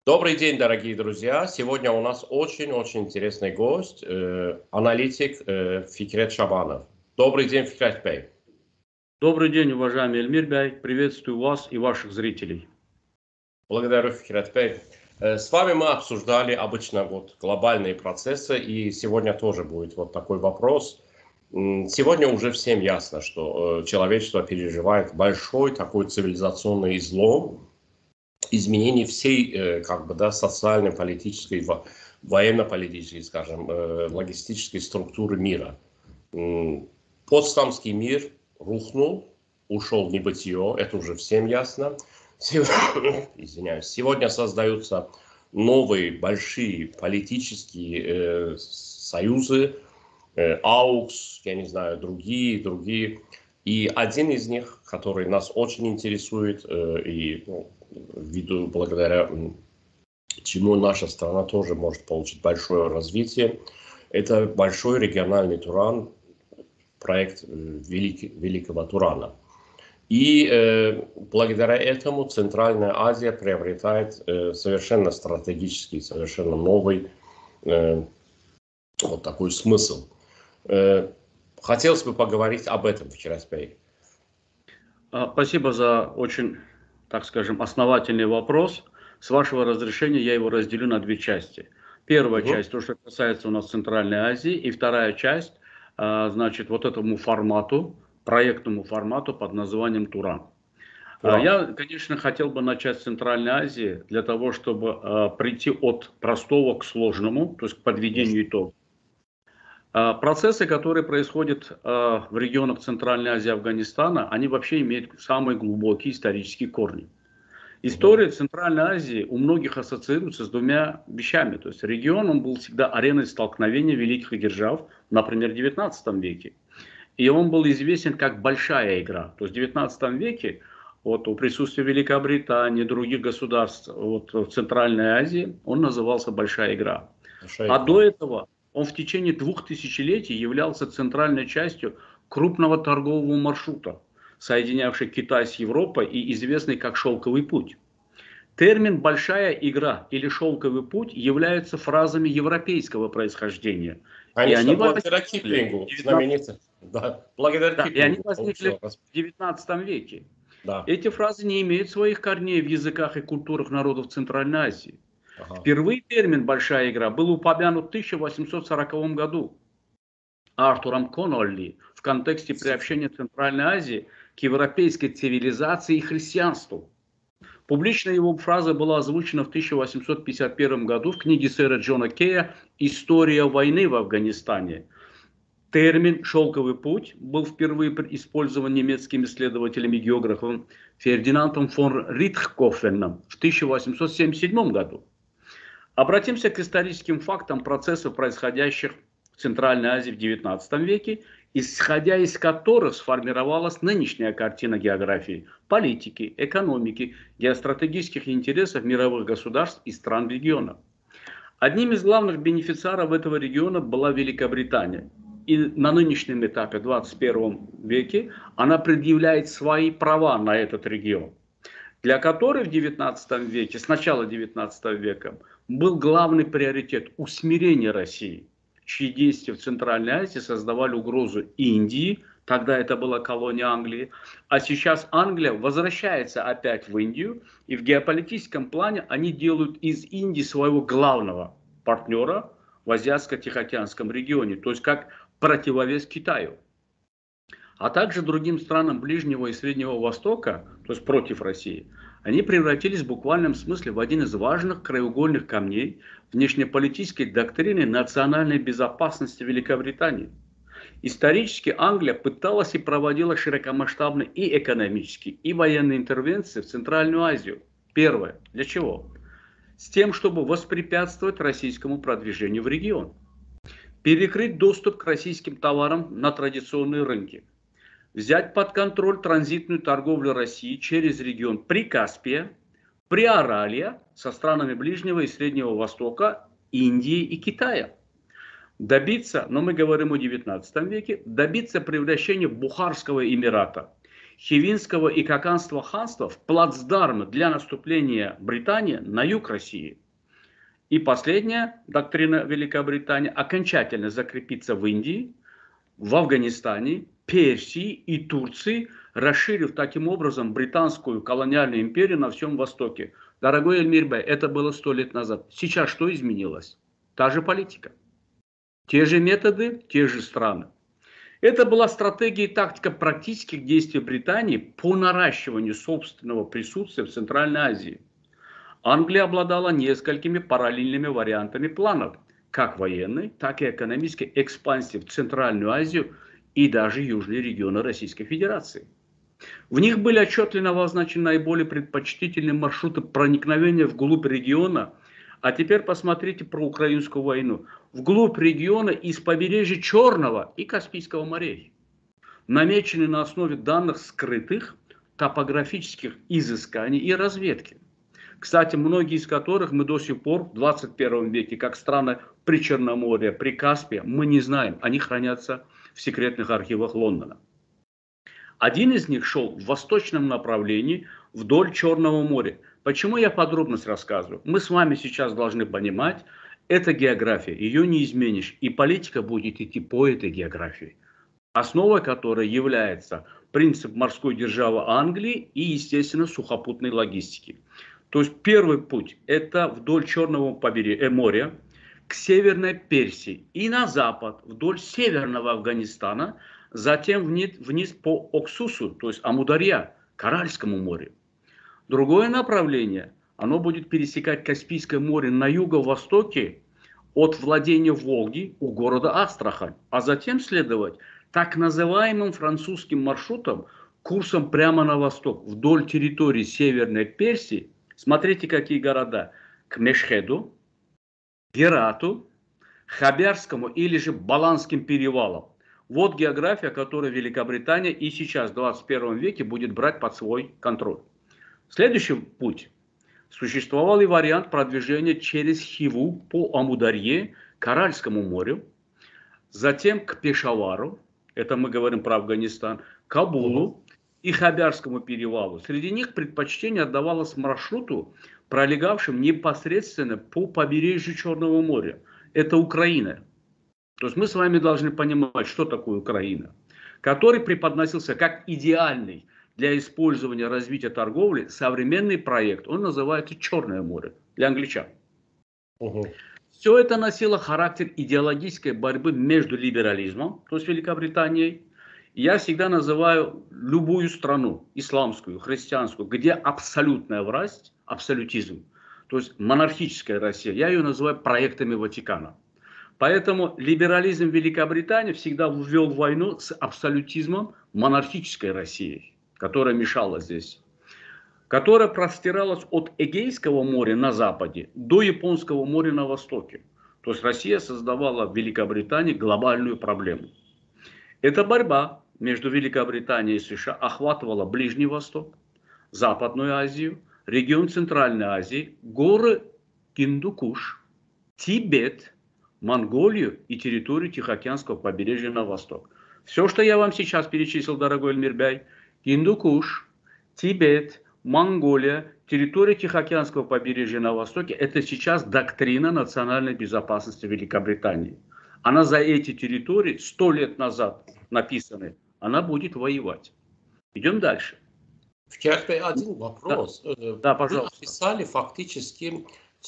Добрый день, дорогие друзья. Сегодня у нас очень-очень интересный гость, аналитик Фикрет Шабанов. Добрый день, Фикрет Бey. Добрый день, уважаемый Эльмир Бey. Приветствую вас и ваших зрителей. Благодарю, Фикрет Бey. С вами мы обсуждали обычно глобальные процессы, и сегодня тоже будет такой вопрос. Сегодня уже всем ясно, что человечество переживает большой такой цивилизационный излом, изменений всей социальной, политической, военно-политической, логистической структуры мира. Потсдамский мир рухнул, ушел в небытие, это уже всем ясно. Извиняюсь. Сегодня создаются новые большие политические союзы, АУКС, я не знаю, другие. И один из них, который нас очень интересует, благодаря чему наша страна тоже может получить большое развитие, это большой региональный Туран, проект Великого Турана. И благодаря этому Центральная Азия приобретает совершенно стратегический, совершенно новый такой смысл. Хотелось бы поговорить об этом, Фикрет Бey. Спасибо за очень, так скажем, основательный вопрос. С вашего разрешения я его разделю на две части. Первая часть, то, что касается у нас Центральной Азии, и вторая часть, этому формату, проектному формату под названием Туран. Я, конечно, хотел бы начать с Центральной Азии для того, чтобы прийти от простого к сложному, то есть к подведению итогов. Процессы, которые происходят в регионах Центральной Азии и Афганистана, они вообще имеют самые глубокие исторические корни. История Центральной Азии у многих ассоциируется с двумя вещами. То есть регион, он был всегда ареной столкновения великих держав, например, в 19 веке. И он был известен как большая игра. То есть в 19 веке у присутствия Великобритании, других государств в Центральной Азии, он назывался большая игра. До этого он в течение 2 тысячелетий являлся центральной частью крупного торгового маршрута, соединявший Китай с Европой и известный как «Шелковый путь». Термин «большая игра» или «шелковый путь» являются фразами европейского происхождения. Конечно, благодаря Киплингу, знаменитым. И они возникли в 19 веке. Да. Эти фразы не имеют своих корней в языках и культурах народов Центральной Азии. Впервые термин «большая игра» был упомянут в 1840 году Артуром Коннолли в контексте приобщения Центральной Азии к европейской цивилизации и христианству. Публично его фраза была озвучена в 1851 году в книге сэра Джона Кея «История войны в Афганистане». Термин «шелковый путь» был впервые использован немецким исследователем и географом Фердинандом фон Ритхкофеном в 1877 году. Обратимся к историческим фактам процессов, происходящих в Центральной Азии в XIX веке, исходя из которых сформировалась нынешняя картина географии, политики, экономики, геостратегических интересов мировых государств и стран региона. Одним из главных бенефициаров этого региона была Великобритания. И на нынешнем этапе, в 21 веке, она предъявляет свои права на этот регион, для которой в 19 веке, с начала 19 века, был главный приоритет усмирение России, чьи действия в Центральной Азии создавали угрозу Индии, тогда это была колония Англии, а сейчас Англия возвращается опять в Индию, и в геополитическом плане они делают из Индии своего главного партнера в Азиатско-Тихоокеанском регионе, то есть как противовес Китаю. А также другим странам Ближнего и Среднего Востока, то есть против России, они превратились в буквальном смысле в один из важных краеугольных камней внешнеполитической доктрины национальной безопасности Великобритании. Исторически Англия пыталась и проводила широкомасштабные и экономические, и военные интервенции в Центральную Азию. Первое. Для чего? С тем, чтобы воспрепятствовать российскому продвижению в регион. Перекрыть доступ к российским товарам на традиционные рынки. Взять под контроль транзитную торговлю России через регион Прикаспия, Приоралья со странами Ближнего и Среднего Востока, Индии и Китая. Добиться, но мы говорим о 19 веке, добиться превращения Бухарского Эмирата Хивинского и Каканского ханства в плацдарм для наступления Британии на юг России. И последняя доктрина Великобритании — окончательно закрепиться в Индии, в Афганистане, Персии и Турции, расширив таким образом британскую колониальную империю на всем Востоке. Дорогой Эльмирбей, это было 100 лет назад. Сейчас что изменилось? Та же политика. Те же методы, те же страны. Это была стратегия и тактика практических действий Британии по наращиванию собственного присутствия в Центральной Азии. Англия обладала несколькими параллельными вариантами планов, как военной, так и экономической экспансии в Центральную Азию и даже южные регионы Российской Федерации. В них были отчетливо обозначены наиболее предпочтительные маршруты проникновения вглубь региона. А теперь посмотрите про украинскую войну. Вглубь региона из побережья Черного и Каспийского морей. Намечены на основе данных скрытых топографических изысканий и разведки. Кстати, многие из которых мы до сих пор в 21 веке, как страны при Черноморье, при Каспии, мы не знаем. Они хранятся в секретных архивах Лондона. Один из них шел в восточном направлении вдоль Черного моря. Почему я подробность рассказываю? Мы с вами сейчас должны понимать, это география, ее не изменишь. И политика будет идти по этой географии, основой которой является принцип морской державы Англии и, естественно, сухопутной логистики. То есть первый путь – это вдоль Черного моря к Северной Персии и на запад, вдоль Северного Афганистана, затем вниз по Оксусу, то есть Амударья, к Аральскому морю. Другое направление, оно будет пересекать Каспийское море на юго-востоке от владения Волги у города Астрахань, а затем следовать так называемым французским маршрутом, курсом прямо на восток, вдоль территории Северной Персии. Смотрите, какие города: к Мешхеду, Герату, Хабярскому или же Баланским перевалам. Вот география, которую Великобритания и сейчас в 21 веке будет брать под свой контроль. Следующий путь. Существовал и вариант продвижения через Хиву по Амударье к Аральскому морю, затем к Пешавару, это мы говорим про Афганистан, Кабулу и Хабярскому перевалу. Среди них предпочтение отдавалось маршруту, пролегавшим непосредственно по побережью Черного моря. Это Украина. То есть мы с вами должны понимать, что такое Украина, который преподносился как идеальный для использования развития торговли современный проект. Он называется Черное море для англичан. Все это носило характер идеологической борьбы между либерализмом, то есть Великобританией. Я всегда называю любую страну, исламскую, христианскую, где абсолютная власть, абсолютизм, то есть монархическая Россия, я ее называю проектами Ватикана. Поэтому либерализм Великобритании всегда ввел войну с абсолютизмом монархической России, которая мешала здесь, которая простиралась от Эгейского моря на западе до Японского моря на востоке. То есть Россия создавала в Великобритании глобальную проблему. Эта борьба между Великобританией и США охватывала Ближний Восток, Западную Азию, регион Центральной Азии, горы Индукуш, Тибет, Монголию и территорию Тихоокеанского побережья на восток. Все, что я вам сейчас перечислил, дорогой Эльмирбей, Индукуш, Тибет, Монголия, территория Тихоокеанского побережья на востоке, это сейчас доктрина национальной безопасности Великобритании. Она за эти территории 100 лет назад написаны, она будет воевать. Идем дальше. Один вопрос. Да, пожалуйста. Вы описали фактически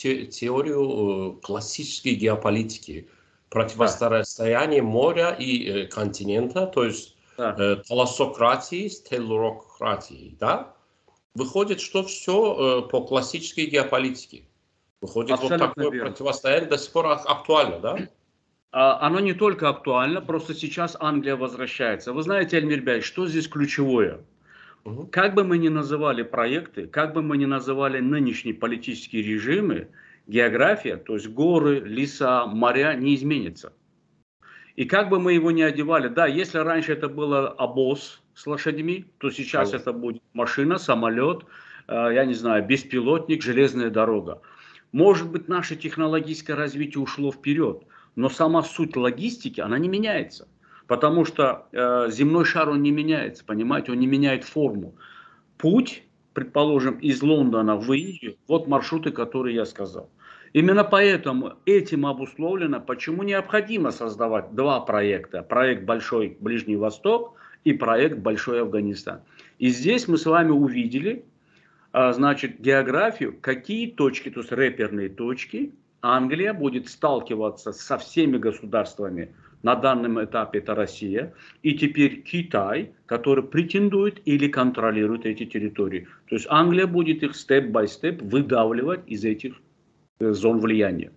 теорию классической геополитики, противостояние моря и континента, то есть талассократии с теллурократией, да? Выходит, что все по классической геополитике. Выходит, абсолютно вот такое верно. Противостояние до сих пор актуально, да? Оно не только актуально, просто сейчас Англия возвращается. Вы знаете, Эльмирбей, что здесь ключевое? Как бы мы ни называли проекты, как бы мы ни называли нынешние политические режимы, география, то есть горы, леса, моря не изменится. И как бы мы его ни одевали, да, если раньше это было обоз с лошадьми, то сейчас это будет машина, самолет, я не знаю, беспилотник, железная дорога. Может быть, наше технологическое развитие ушло вперед, но сама суть логистики, она не меняется. Потому что земной шар, он не меняется, понимаете, он не меняет форму. Путь, предположим, из Лондона в Индию, вот маршруты, которые я сказал. Именно поэтому этим обусловлено, почему необходимо создавать два проекта. Проект «Большой Ближний Восток» и проект «Большой Афганистан». И здесь мы с вами увидели, значит, географию, какие точки, то есть реперные точки, Англия будет сталкиваться со всеми государствами. На данном этапе это Россия. И теперь Китай, который претендует или контролирует эти территории. То есть Англия будет их степ-бай-степ выдавливать из этих зон влияния.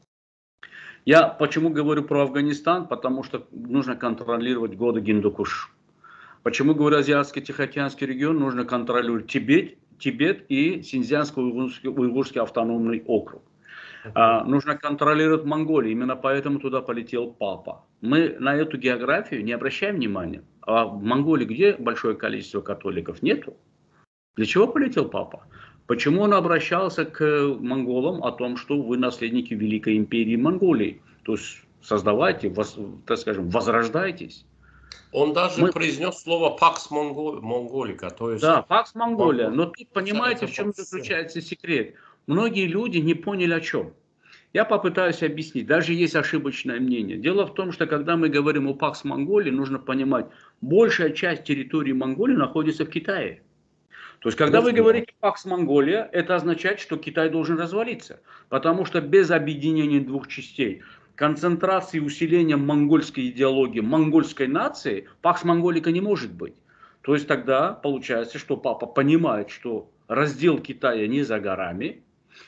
Я почему говорю про Афганистан? Потому что нужно контролировать годы Гиндукуш. Почему говорю Азиатско-Тихоокеанский регион? Нужно контролировать Тибет и Синьцзянско-Уйгурский автономный округ. Нужно контролировать Монголию, именно поэтому туда полетел папа. Мы на эту географию не обращаем внимания. А в Монголии где большое количество католиков? Нету. Для чего полетел папа? Почему он обращался к монголам о том, что вы наследники Великой империи Монголии? То есть создавайте, так скажем, возрождайтесь. Он даже произнес слово «Пакс Монголика». То есть да, «Пакс Монголия». Но тут понимаете, в чем заключается секрет? Многие люди не поняли о чем. Я попытаюсь объяснить. Даже есть ошибочное мнение. Дело в том, что когда мы говорим о «Пакс Монголии», нужно понимать, большая часть территории Монголии находится в Китае. То есть, когда вы говорите «Пакс Монголия», это означает, что Китай должен развалиться. Потому что без объединения двух частей, концентрации и усиления монгольской идеологии, монгольской нации, «Пакс Монголика» не может быть. То есть, тогда получается, что папа понимает, что раздел Китая не за горами.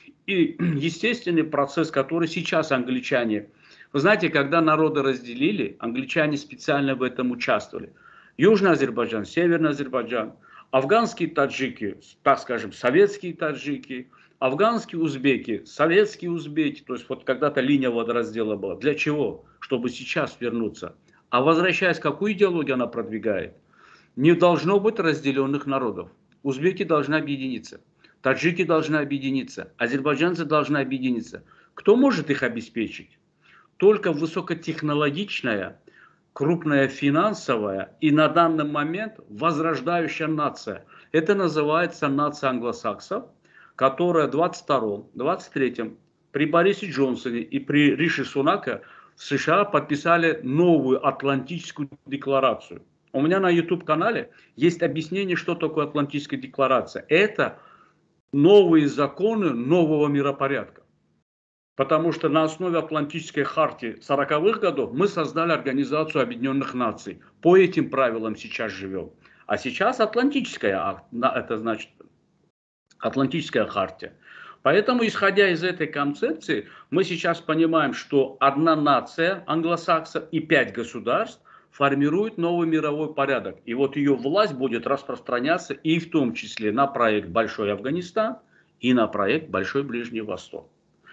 И естественный процесс, который сейчас англичане... Вы знаете, когда народы разделили, англичане специально в этом участвовали. Южный Азербайджан, Северный Азербайджан, афганские таджики, так скажем, советские таджики, афганские узбеки, советские узбеки. То есть вот когда-то линия водораздела была. Для чего? Чтобы сейчас вернуться. А возвращаясь, какую идеологию она продвигает? Не должно быть разделенных народов. Узбеки должны объединиться. Таджики должны объединиться, азербайджанцы должны объединиться. Кто может их обеспечить? Только высокотехнологичная, крупная финансовая и на данный момент возрождающая нация. Это называется нация англосаксов, которая в 22-м, 23-м при Борисе Джонсоне и при Риши Сунаке в США подписали новую Атлантическую декларацию. У меня на YouTube-канале есть объяснение, что такое Атлантическая декларация. Это новые законы нового миропорядка. Потому что на основе Атлантической хартии 40-х годов мы создали Организацию Объединенных Наций. По этим правилам сейчас живем. А сейчас Атлантическая, это значит Атлантическая хартия. Поэтому, исходя из этой концепции, мы сейчас понимаем, что одна нация англосаксов и 5 государств формирует новый мировой порядок. И вот ее власть будет распространяться и в том числе на проект «Большой Афганистан» и на проект «Большой Ближний Восток».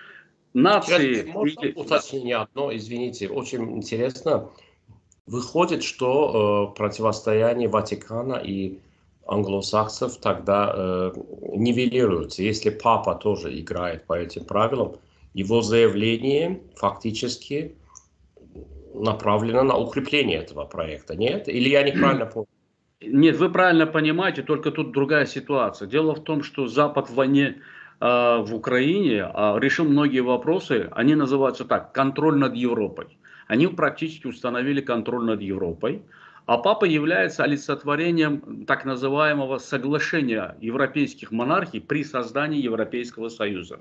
Нации... Можно уточнение одно, извините, очень интересно. Выходит, что противостояние Ватикана и англосаксов тогда нивелируется. Если папа тоже играет по этим правилам, его заявление фактически направлено на укрепление этого проекта, нет? Или я неправильно понял? Нет, вы правильно понимаете, только тут другая ситуация. Дело в том, что Запад в войне в Украине решил многие вопросы, они называются так, контроль над Европой. Они практически установили контроль над Европой, а папа является олицетворением так называемого соглашения европейских монархий при создании Европейского Союза.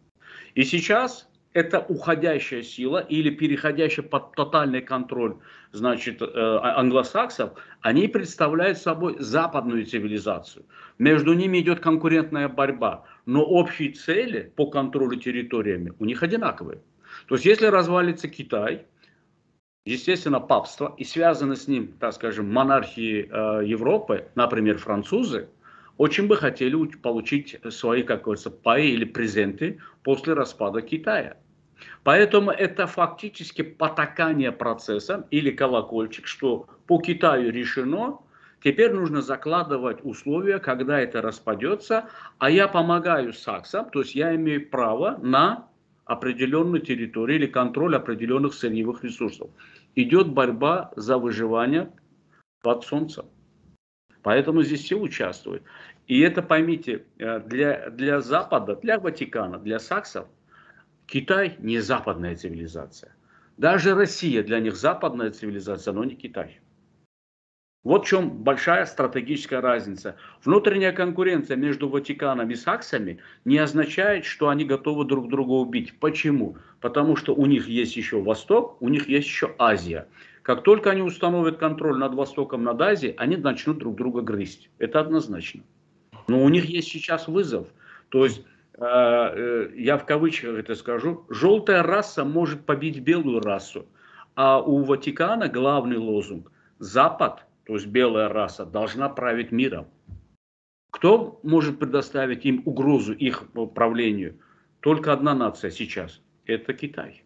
И сейчас это уходящая сила или переходящая под тотальный контроль, значит, англосаксов, они представляют собой западную цивилизацию. Между ними идет конкурентная борьба, но общие цели по контролю территориями у них одинаковые. То есть, если развалится Китай, естественно, папство и связаны с ним, так скажем, монархии Европы, например, французы, очень бы хотели получить свои, как говорится, паи или презенты после распада Китая. Поэтому это фактически потакание процессом или колокольчик, что по Китаю решено, теперь нужно закладывать условия, когда это распадется, а я помогаю саксам, то есть я имею право на определенную территорию или контроль определенных сырьевых ресурсов. идет борьба за выживание под солнцем. Поэтому здесь все участвуют. И это, поймите, для Запада, для Ватикана, для саксов, Китай не западная цивилизация. Даже Россия для них западная цивилизация, но не Китай. Вот в чем большая стратегическая разница. Внутренняя конкуренция между Ватиканом и саксами не означает, что они готовы друг друга убить. Почему? Потому что у них есть еще Восток, у них есть еще Азия. Как только они установят контроль над Востоком, над Азией, они начнут друг друга грызть. Это однозначно. Но у них есть сейчас вызов. То есть, я в кавычках это скажу, желтая раса может побить белую расу. А у Ватикана главный лозунг – Запад, то есть белая раса, должна править миром. Кто может предоставить им угрозу их правлению? Только одна нация сейчас – это Китай.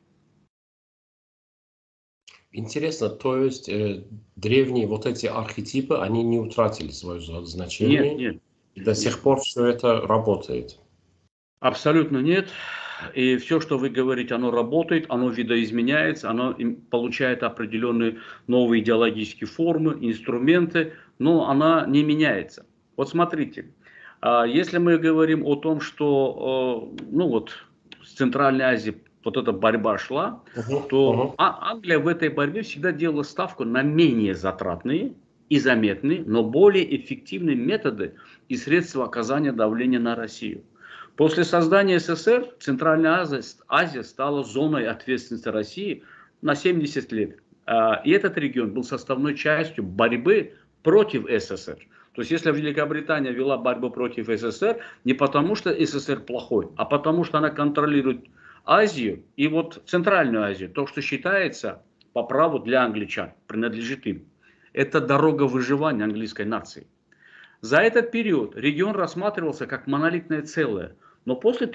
Интересно, то есть древние вот эти архетипы, они не утратили свое значение? Нет. И до сих пор все это работает? Абсолютно нет. И все, что вы говорите, оно работает, оно видоизменяется, оно получает определенные новые идеологические формы, инструменты, но она не меняется. Вот смотрите, если мы говорим о том, что с Центральной Азией вот эта борьба шла, то Англия в этой борьбе всегда делала ставку на менее затратные и заметные, но более эффективные методы и средства оказания давления на Россию. После создания СССР Центральная Азия стала зоной ответственности России на 70 лет. И этот регион был составной частью борьбы против СССР. То есть если Великобритания вела борьбу против СССР, не потому что СССР плохой, а потому что она контролирует Азию и вот Центральную Азию. То, что считается по праву для англичан, принадлежит им. Это дорога выживания английской нации. За этот период регион рассматривался как монолитное целое. Но после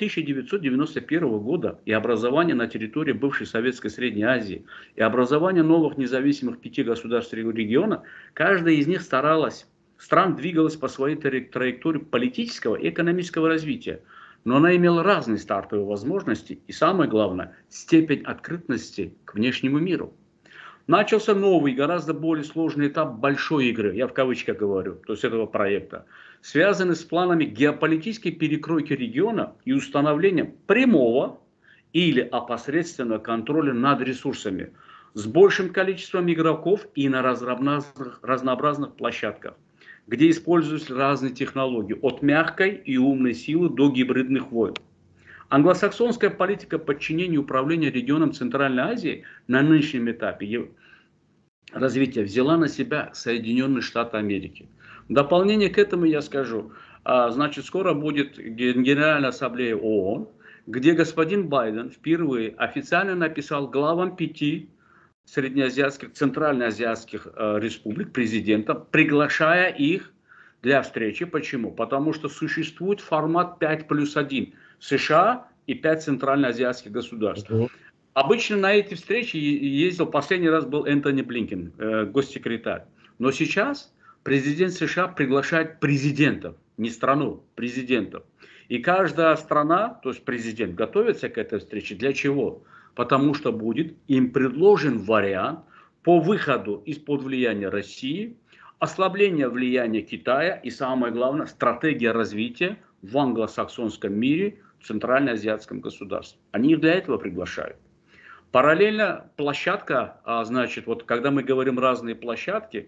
1991 года и образования на территории бывшей Советской Средней Азии, и образования новых независимых 5 государств региона, каждая из них стран двигалась по своей траектории политического и экономического развития. Но она имела разные стартовые возможности и, самое главное, степень открытости к внешнему миру. Начался новый, гораздо более сложный этап большой игры, я в кавычках говорю, то есть этого проекта, связанный с планами геополитической перекройки региона и установлением прямого или опосредственного контроля над ресурсами с большим количеством игроков и на разнообразных площадках, где используются разные технологии, от мягкой и умной силы до гибридных войн. Англосаксонская политика подчинения и управления регионом Центральной Азии на нынешнем этапе развития взяла на себя Соединенные Штаты Америки. В дополнение к этому я скажу, значит, скоро будет Генеральная Ассамблея ООН, где господин Байден впервые официально написал главам 5 среднеазиатских, центральноазиатских республик, президентам, приглашая их для встречи. Почему? Потому что существует формат 5+1. США и 5 центральноазиатских государств. Обычно на эти встречи ездил, последний раз был Энтони Блинкен, госсекретарь. Но сейчас президент США приглашает президентов, не страну, президентов. И каждая страна, то есть президент, готовится к этой встрече. Для чего? Потому что будет им предложен вариант по выходу из-под влияния России, ослабление влияния Китая и, самое главное, стратегия развития в англосаксонском мире, в центральноазиатском государстве. Они их для этого приглашают. Параллельно площадка, значит, вот когда мы говорим разные площадки,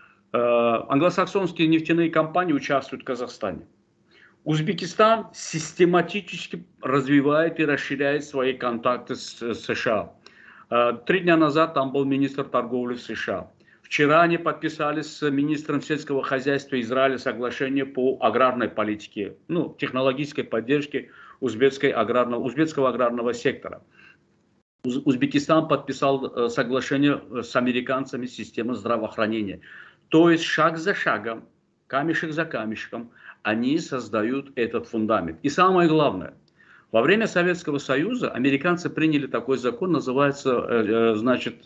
англосаксонские нефтяные компании участвуют в Казахстане. Узбекистан систематически развивает и расширяет свои контакты с США. 3 дня назад там был министр торговли в США. Вчера они подписали с министром сельского хозяйства Израиля соглашение по аграрной политике, технологической поддержке узбекского аграрного сектора. Узбекистан подписал соглашение с американцами системы здравоохранения. То есть шаг за шагом, камешек за камешком, они создают этот фундамент. И самое главное, во время Советского Союза американцы приняли такой закон, называется,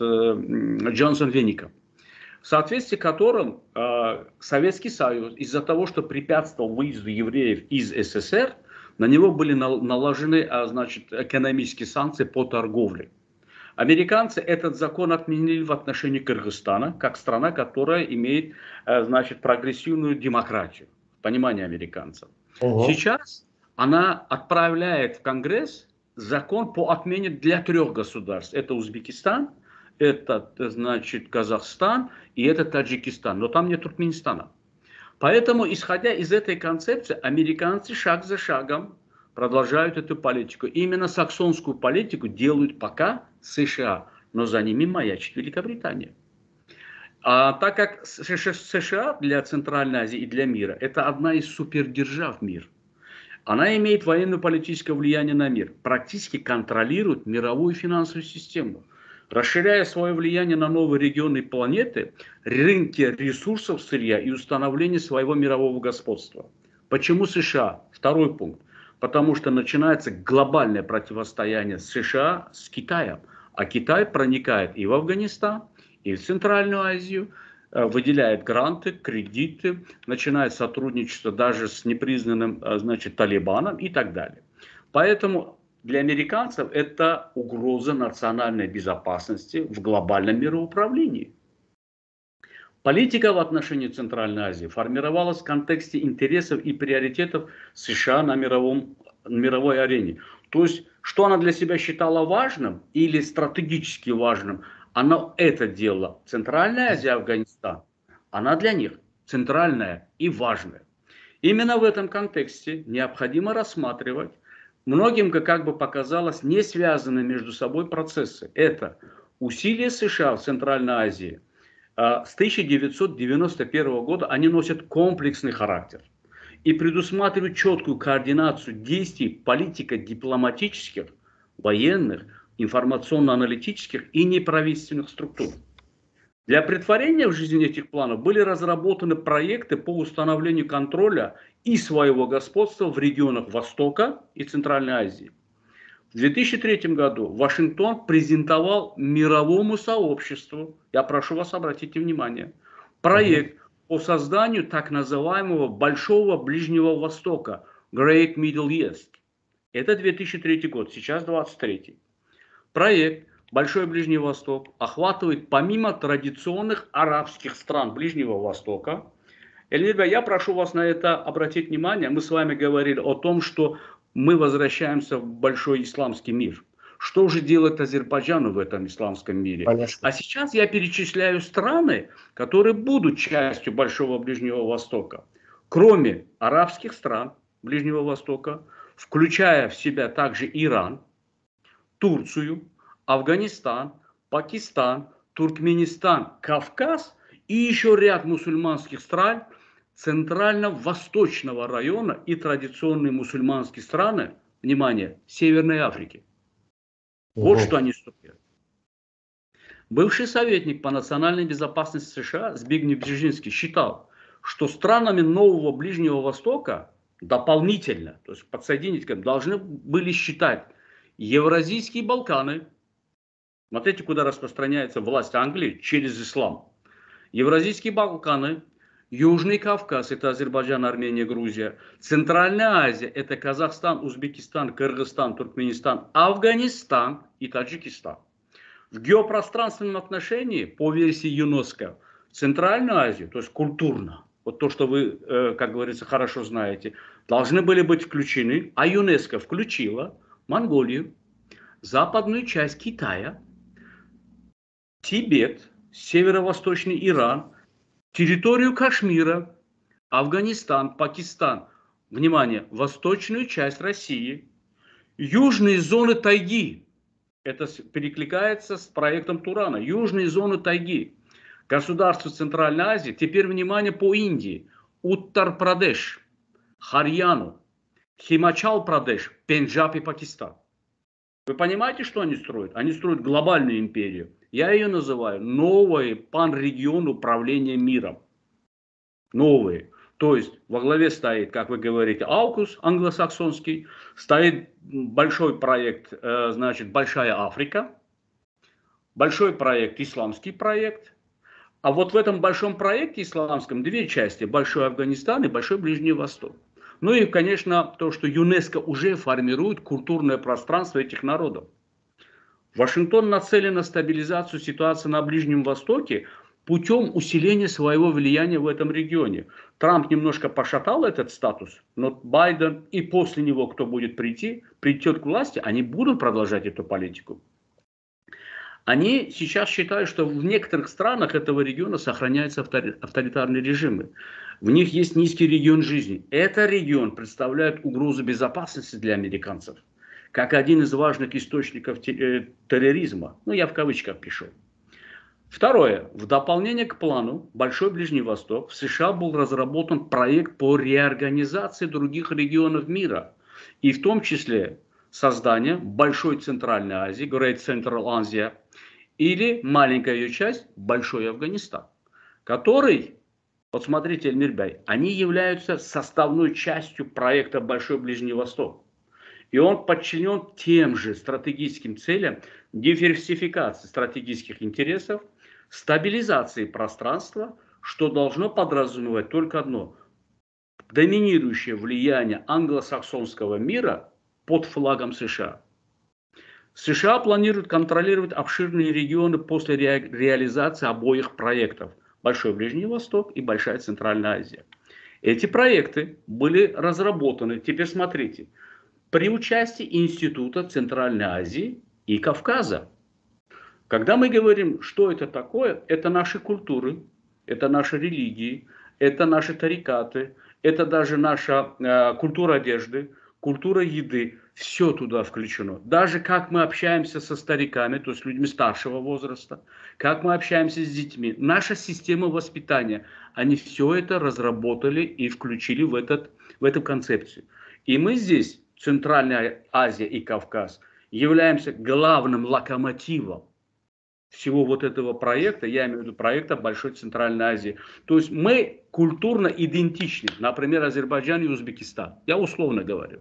Джонсон-Веника, в соответствии с которым Советский Союз из-за того, что препятствовал выезду евреев из СССР, на него были наложены, экономические санкции по торговле. Американцы этот закон отменили в отношении Кыргызстана, как страна, которая имеет, значит, прогрессивную демократию, понимание американцев. Сейчас она отправляет в Конгресс закон по отмене для 3 государств. Это Узбекистан, это, значит, Казахстан и это Таджикистан. Но там нет Туркменистана. Поэтому, исходя из этой концепции, американцы шаг за шагом продолжают эту политику. И именно саксонскую политику делают пока США, но за ними маячит Великобритания. Так как США для Центральной Азии и для мира это одна из супердержав мира. Она имеет военно-политическое влияние на мир, практически контролирует мировую финансовую систему, расширяя свое влияние на новые регионы планеты, рынки ресурсов сырья и установление своего мирового господства. Почему США? Второй пункт. Потому что начинается глобальное противостояние США с Китаем. А Китай проникает и в Афганистан, и в Центральную Азию, выделяет гранты, кредиты, начинает сотрудничество даже с непризнанным, значит, Талибаном и так далее. Поэтому для американцев это угроза национальной безопасности в глобальном мироуправлении. Политика в отношении Центральной Азии формировалась в контексте интересов и приоритетов США на мировой арене. То есть, что она для себя считала важным или стратегически важным, она это делала. Центральная Азия, Афганистан, она для них центральная и важная. Именно в этом контексте необходимо рассматривать многим, как бы показалось, не связанные между собой процессы. Это усилия США в Центральной Азии. С 1991 года они носят комплексный характер и предусматривают четкую координацию действий политико-дипломатических, военных, информационно-аналитических и неправительственных структур. Для претворения в жизнь этих планов были разработаны проекты по установлению контроля и своего господства в регионах Востока и Центральной Азии. В 2003 году Вашингтон презентовал мировому сообществу, я прошу вас обратить внимание, проект по созданию так называемого Большого Ближнего Востока, Great Middle East. Это 2003 год, сейчас 2023. Проект Большой Ближний Восток охватывает помимо традиционных арабских стран Ближнего Востока. Эльвира, я прошу вас на это обратить внимание. Мы с вами говорили о том, что мы возвращаемся в большой исламский мир. Что же делать Азербайджану в этом исламском мире? Конечно. А сейчас я перечисляю страны, которые будут частью Большого Ближнего Востока. Кроме арабских стран Ближнего Востока, включая в себя также Иран, Турцию, Афганистан, Пакистан, Туркменистан, Кавказ и еще ряд мусульманских стран Центрально-Восточного района и традиционные мусульманские страны, внимание, Северной Африки. Вот что они строят. Бывший советник по национальной безопасности США Збигнев Бжезинский считал, что странами нового Ближнего Востока дополнительно, то есть подсоединить, должны были считать Евразийские Балканы. Смотрите, куда распространяется власть Англии через ислам. Евразийские Балканы, Южный Кавказ, это Азербайджан, Армения, Грузия. Центральная Азия, это Казахстан, Узбекистан, Кыргызстан, Туркменистан, Афганистан и Таджикистан. В геопространственном отношении, по версии ЮНЕСКО, Центральную Азию, то есть культурно, вот то, что вы, как говорится, хорошо знаете, должны были быть включены, а ЮНЕСКО включила Монголию, западную часть Китая, Тибет, северо-восточный Иран, территорию Кашмира, Афганистан, Пакистан, внимание, восточную часть России, южные зоны тайги, это перекликается с проектом Турана, южные зоны тайги, государства Центральной Азии, теперь внимание по Индии, Уттар-Прадеш, Харьяну, Химачал-Прадеш, Пенджаб и Пакистан. Вы понимаете, что они строят? Они строят глобальную империю. Я ее называю новый панрегион управления миром. Новые. То есть во главе стоит, как вы говорите, AUKUS англосаксонский, стоит большой проект, значит, Большая Африка, большой проект, исламский проект. А вот в этом большом проекте исламском две части, Большой Афганистан и Большой Ближний Восток. Ну и, конечно, то, что ЮНЕСКО уже формирует культурное пространство этих народов. Вашингтон нацелен на стабилизацию ситуации на Ближнем Востоке путем усиления своего влияния в этом регионе. Трамп немножко пошатал этот статус, но Байден и после него, кто будет придет к власти, они будут продолжать эту политику. Они сейчас считают, что в некоторых странах этого региона сохраняются авторитарные режимы. В них есть низкий регион жизни. Этот регион представляет угрозу безопасности для американцев, как один из важных источников терроризма. Ну, я в кавычках пишу. Второе. В дополнение к плану «Большой Ближний Восток» в США был разработан проект по реорганизации других регионов мира. И в том числе создание Большой Центральной Азии, Great Central Asia, или маленькая ее часть, Большой Афганистан, который, вот смотрите, Эльмирбей, они являются составной частью проекта Большой Ближний Восток. И он подчинен тем же стратегическим целям диверсификации стратегических интересов, стабилизации пространства, что должно подразумевать только одно – доминирующее влияние англосаксонского мира под флагом США. США планируют контролировать обширные регионы после реализации обоих проектов – Большой Ближний Восток и Большая Центральная Азия. Эти проекты были разработаны, теперь смотрите, при участии Института Центральной Азии и Кавказа. Когда мы говорим, что это такое, это наши культуры, это наши религии, это наши тарикаты, это даже наша культура одежды, культура еды, все туда включено. Даже как мы общаемся со стариками, то есть людьми старшего возраста, как мы общаемся с детьми, наша система воспитания, они все это разработали и включили в эту концепцию. И мы здесь, Центральная Азия и Кавказ, являемся главным локомотивом всего вот этого проекта, я имею в виду проекта Большой Центральной Азии. То есть мы культурно идентичны, например, Азербайджан и Узбекистан. Я условно говорю.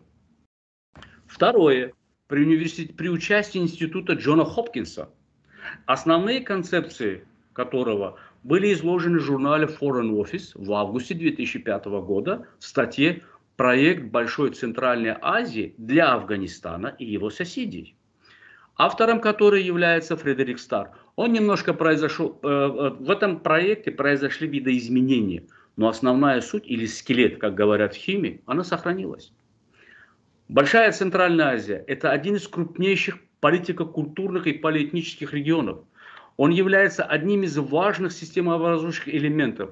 Второе. При участии Института Джона Хопкинса, основные концепции которого были изложены в журнале Foreign Office в августе 2005 года в статье «Проект Большой Центральной Азии для Афганистана и его соседей», автором которой является Фредерик Старр. Он немножко произошел, в этом проекте произошли видоизменения, но основная суть или скелет, как говорят в химии, она сохранилась. Большая Центральная Азия – это один из крупнейших политико-культурных и полиэтнических регионов. Он является одним из важных системообразующих элементов.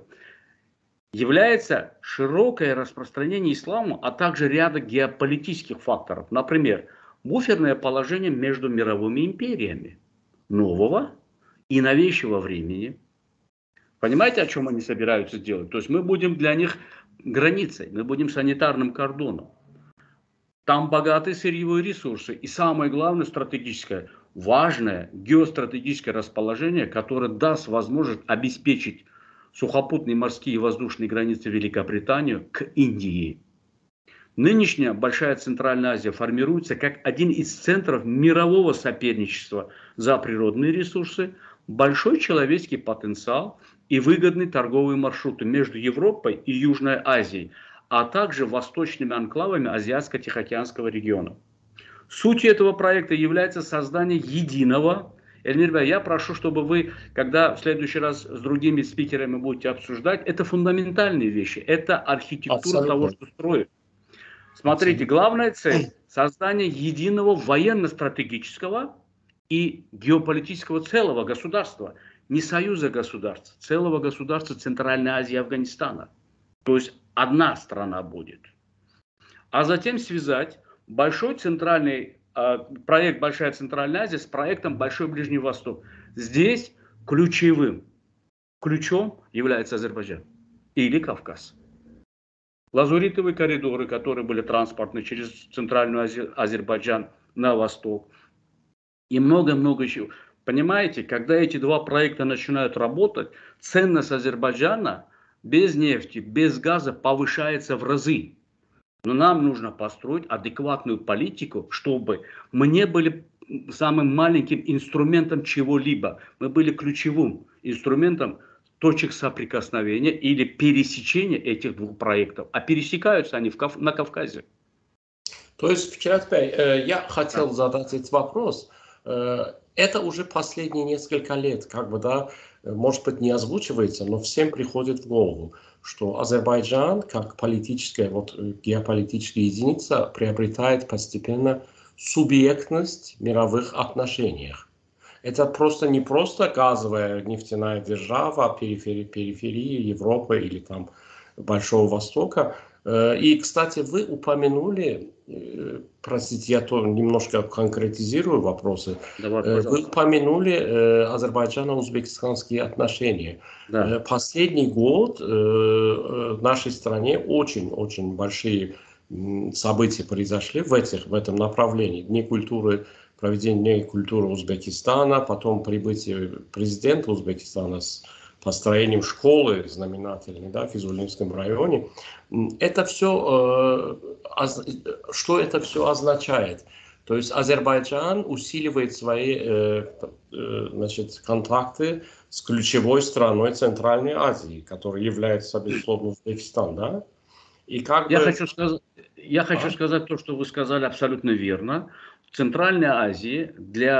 Является широкое распространение ислама, а также ряда геополитических факторов. Например, буферное положение между мировыми империями нового и новейшего времени. Понимаете, о чем они собираются делать? То есть мы будем для них границей, мы будем санитарным кордоном. Там богатые сырьевые ресурсы и самое главное стратегическое, важное геостратегическое расположение, которое даст возможность обеспечить сухопутные, морские и воздушные границы Великобритании к Индии. Нынешняя Большая Центральная Азия формируется как один из центров мирового соперничества за природные ресурсы, большой человеческий потенциал и выгодные торговые маршруты между Европой и Южной Азией, а также восточными анклавами Азиатско-Тихоокеанского региона. Сутью этого проекта является создание единого. Эльмир, я прошу, чтобы вы, когда в следующий раз с другими спикерами будете обсуждать, это фундаментальные вещи, это архитектура Абсолютно. Того, что строит. Смотрите, главная цель – создание единого военно-стратегического и геополитического целого государства. Не союза государств, целого государства Центральной Азии и Афганистана. То есть одна страна будет. А затем связать проект Большая Центральная Азия с проектом Большой Ближний Восток. Здесь ключом является Азербайджан или Кавказ. Лазуритовые коридоры, которые были транспортны через Центральную Азербайджан на восток. И много-много еще. Понимаете, когда эти два проекта начинают работать, ценность Азербайджана без нефти, без газа повышается в разы. Но нам нужно построить адекватную политику, чтобы мы не были самым маленьким инструментом чего-либо. Мы были ключевым инструментом точек соприкосновения или пересечения этих двух проектов. А пересекаются они на Кавказе. То есть, Фикиратбей, я хотел задать этот вопрос. это уже последние несколько лет, как бы, да, может быть, не озвучивается, но всем приходит в голову, что Азербайджан, как политическая, вот, геополитическая единица, приобретает постепенно субъектность в мировых отношениях. Это просто не просто газовая нефтяная держава периферии Европы или там Большого Востока. И, кстати, вы упомянули, простите, я то немножко конкретизирую вопросы, вы упомянули азербайджано-узбекистанские отношения. Да. Последний год в нашей стране очень большие события произошли в этом направлении. Дни культуры, проведение Дней культуры Узбекистана, потом прибытие президента Узбекистана с построением школы знаменательной, да, в Физулинском районе. Это все, что это все означает? То есть Азербайджан усиливает свои значит, контакты с ключевой страной Центральной Азии, которая является, безусловно, Узбекистан, да? И как я хочу сказать то, что вы сказали, абсолютно верно. В Центральной Азии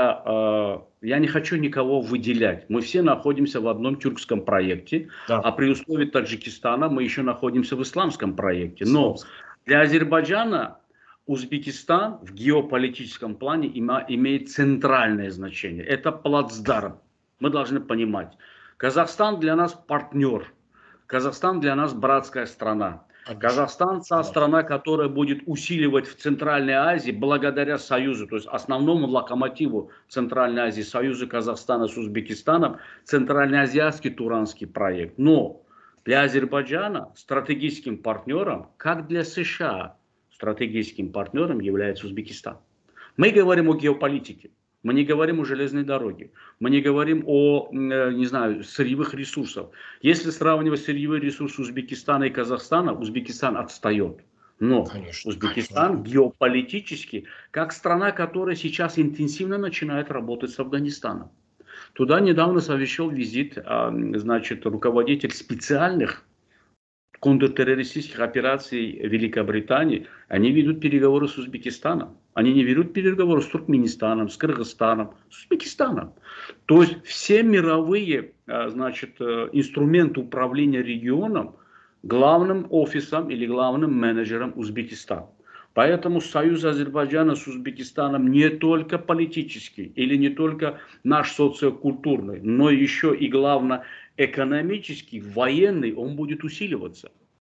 я не хочу никого выделять. Мы все находимся в одном тюркском проекте, да. А при условии Таджикистана мы еще находимся в исламском проекте. Но для Азербайджана Узбекистан в геополитическом плане имеет центральное значение. Это плацдарм. Мы должны понимать. Казахстан для нас партнер. Казахстан для нас братская страна. Казахстан – та страна, которая будет усиливать в Центральной Азии благодаря союзу, то есть основному локомотиву Центральной Азии, союзу Казахстана с Узбекистаном, Центральноазиатский Туранский проект. Но для Азербайджана стратегическим партнером, как для США, стратегическим партнером является Узбекистан. Мы говорим о геополитике. Мы не говорим о железной дороге. Мы не говорим о, не знаю, сырьевых ресурсах. Если сравнивать сырьевые ресурсы Узбекистана и Казахстана, Узбекистан отстает. Но Узбекистан геополитически, как страна, которая сейчас интенсивно начинает работать с Афганистаном. Туда недавно совершил визит, значит, руководитель специальных контртеррористических операций Великобритании. Они ведут переговоры с Узбекистаном. Они не ведут переговоры с Туркменистаном, с Кыргызстаном, с Узбекистаном. То есть все мировые, значит, инструменты управления регионом главным офисом или главным менеджером Узбекистан. Поэтому союз Азербайджана с Узбекистаном не только политический или не только наш социокультурный, но еще и главное экономический, военный, он будет усиливаться.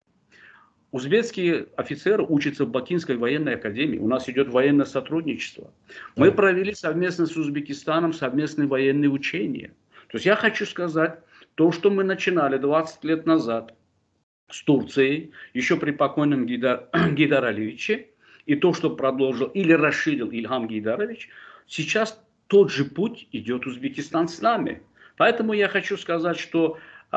Узбекские офицеры учатся в Бакинской военной академии. У нас идет военное сотрудничество. Мы провели совместно с Узбекистаном совместные военные учения. То есть я хочу сказать, то, что мы начинали 20 лет назад с Турцией, еще при покойном Гейдар Алиевиче, и то, что продолжил или расширил Ильхам Гейдарович, сейчас тот же путь идет Узбекистан с нами. Поэтому я хочу сказать, что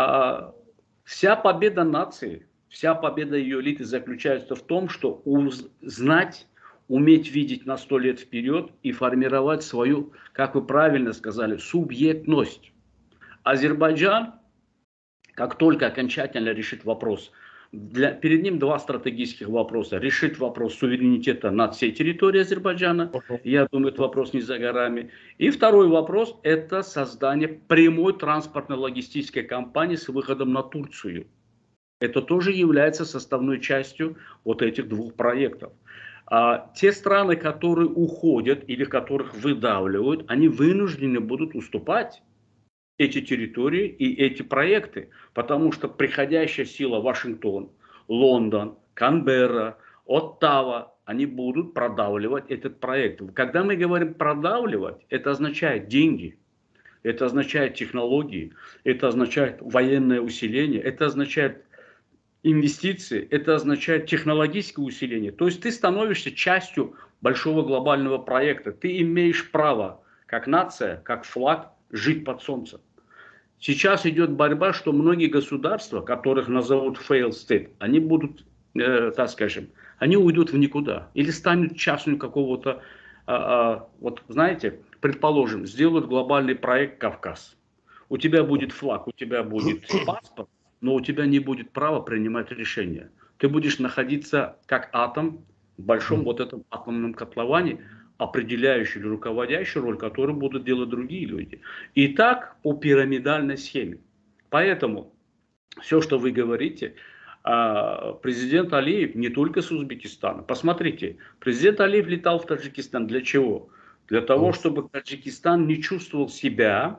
вся победа нации, вся победа ее элиты заключается в том, что знать, уметь видеть на 100 лет вперед и формировать свою, как вы правильно сказали, субъектность. Азербайджан, как только окончательно решит вопрос, перед ним два стратегических вопроса. Решить вопрос суверенитета над всей территорией Азербайджана. Я думаю, этот вопрос не за горами. И второй вопрос – это создание прямой транспортно-логистической компании с выходом на Турцию. Это тоже является составной частью вот этих двух проектов. Те страны, которые уходят или которых выдавливают, они вынуждены будут уступать эти территории и эти проекты, потому что приходящая сила Вашингтон, Лондон, Канберра, Оттава, они будут продавливать этот проект. Когда мы говорим продавливать, это означает деньги, это означает технологии, это означает военное усиление, это означает инвестиции, это означает технологическое усиление. То есть ты становишься частью большого глобального проекта, ты имеешь право, как нация, как флаг, жить под солнцем. Сейчас идет борьба, что многие государства, которых назовут failed state, они будут, так скажем, они уйдут в никуда. Или станут частью какого-то, вот знаете, предположим, сделают глобальный проект «Кавказ». У тебя будет флаг, у тебя будет паспорт, но у тебя не будет права принимать решения. Ты будешь находиться как атом в большом вот этом атомном котловане, определяющую или руководящую роль, которую будут делать другие люди. И так по пирамидальной схеме. Поэтому все, что вы говорите, президент Алиев не только с Узбекистана. Посмотрите, президент Алиев летал в Таджикистан для чего? Для того, чтобы Таджикистан не чувствовал себя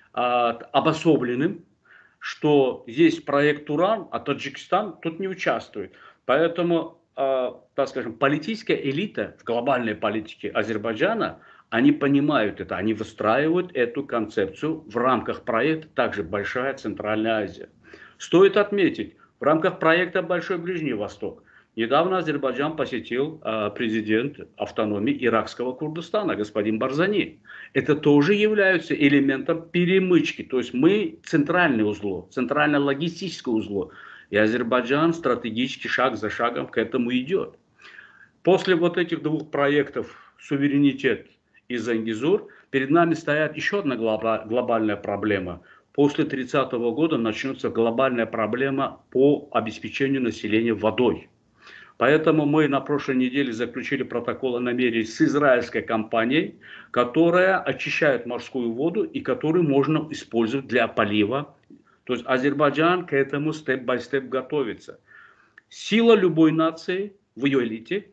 обособленным, что есть проект Уран, а Таджикистан тут не участвует. Поэтому, так скажем, политическая элита в глобальной политике Азербайджана, они понимают это, они выстраивают эту концепцию в рамках проекта также Большая Центральная Азия. Стоит отметить, в рамках проекта Большой Ближний Восток недавно Азербайджан посетил президент автономии иракского Курдистана, господин Барзани. Это тоже является элементом перемычки. То есть мы центральное узло, центральное логистическое узло. И Азербайджан стратегически шаг за шагом к этому идет. После вот этих двух проектов «Суверенитет» и «Зангезур» перед нами стоит еще одна глобальная проблема. После 30-го года начнется глобальная проблема по обеспечению населения водой. Поэтому мы на прошлой неделе заключили протокол о намерении с израильской компанией, которая очищает морскую воду и которую можно использовать для полива. То есть Азербайджан к этому степ-бай-степ готовится. Сила любой нации в ее элите,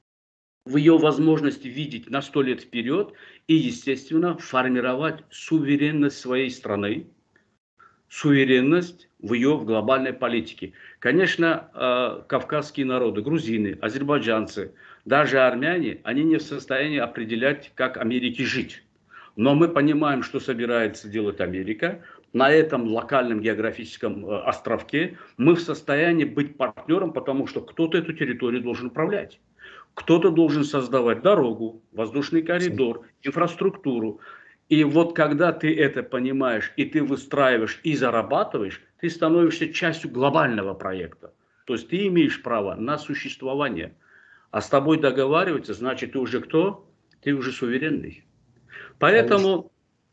в ее возможности видеть на 100 лет вперед и, естественно, формировать суверенность своей страны, суверенность в глобальной политике. Конечно, кавказские народы, грузины, азербайджанцы, даже армяне, они не в состоянии определять, как Америке жить. Но мы понимаем, что собирается делать Америка. На этом локальном географическом островке мы в состоянии быть партнером, потому что кто-то эту территорию должен управлять. Кто-то должен создавать дорогу, воздушный коридор, инфраструктуру. И вот когда ты это понимаешь, и ты выстраиваешь, и зарабатываешь, ты становишься частью глобального проекта. То есть ты имеешь право на существование. А с тобой договариваться, значит, ты уже кто? Ты уже суверенный. Поэтому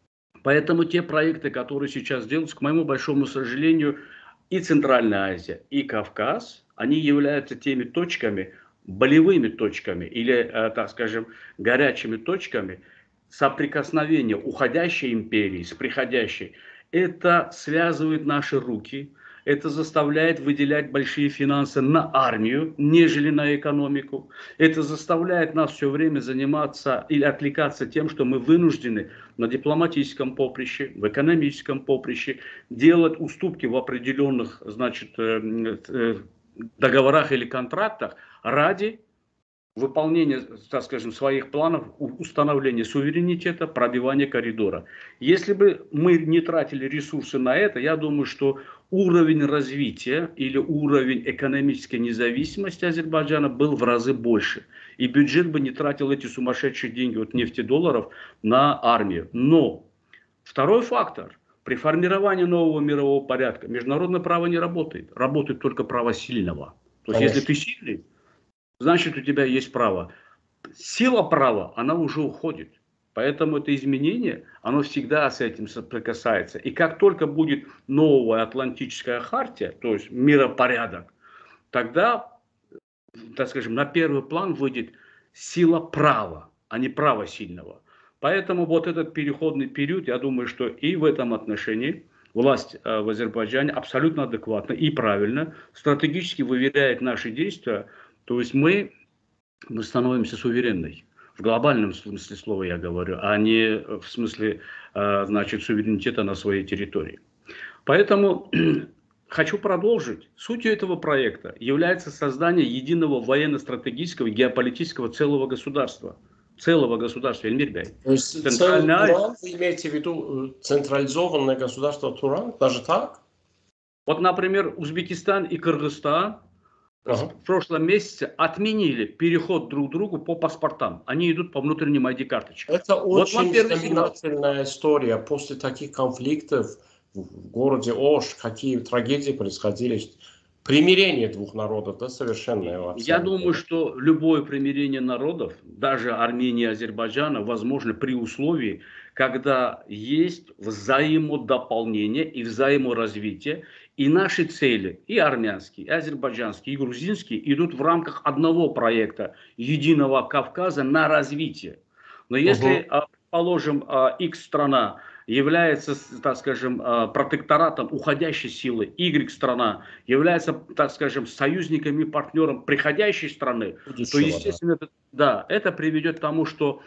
те проекты, которые сейчас делаются, к моему большому сожалению, и Центральная Азия, и Кавказ, они являются теми точками, болевыми точками, или, так скажем, горячими точками, соприкосновение уходящей империи с приходящей. Это связывает наши руки, это заставляет выделять большие финансы на армию, нежели на экономику. Это заставляет нас все время заниматься или отвлекаться тем, что мы вынуждены на дипломатическом поприще, в экономическом поприще делать уступки в определенных, значит, договорах или контрактах ради выполнения, так скажем, своих планов, установления суверенитета, пробивания коридора. Если бы мы не тратили ресурсы на это, я думаю, что уровень развития или уровень экономической независимости Азербайджана был в разы больше. И бюджет бы не тратил эти сумасшедшие деньги от нефтедолларов на армию. Но второй фактор. При формировании нового мирового порядка международное право не работает. Работает только право сильного. То есть, если ты сильный, значит, у тебя есть право. Сила права, она уже уходит. Поэтому это изменение, оно всегда с этим соприкасается. И как только будет новая Атлантическая хартия, то есть миропорядок, тогда, так скажем, на первый план выйдет сила права, а не право сильного. Поэтому вот этот переходный период, я думаю, что и в этом отношении власть в Азербайджане абсолютно адекватно и правильно стратегически выверяет наши действия. То есть мы становимся суверенной. В глобальном смысле слова я говорю, а не в смысле, значит, суверенитета на своей территории. Поэтому хочу продолжить. Сутью этого проекта является создание единого военно-стратегического и геополитического целого государства. Целого государства, Эльмир Бей. То есть Туран, вы имеете в виду централизованное государство Туран? Даже так? Вот, например, Узбекистан и Кыргызстан в прошлом месяце отменили переход друг к другу по паспортам. Они идут по внутренним ID-карточкам. Это очень знаменательная история. После таких конфликтов в городе Ош, какие трагедии происходили. Примирение двух народов, да, совершенно. Я думаю, что любое примирение народов, даже Армении и Азербайджана, возможно при условии, когда есть взаимодополнение и взаиморазвитие, и наши цели, и армянские, и азербайджанские, и грузинские, идут в рамках одного проекта Единого Кавказа на развитие. Но если, предположим, X страна является, так скажем, протекторатом уходящей силы, Y страна является, так скажем, союзником и партнером приходящей страны, то, естественно, это приведет к тому, что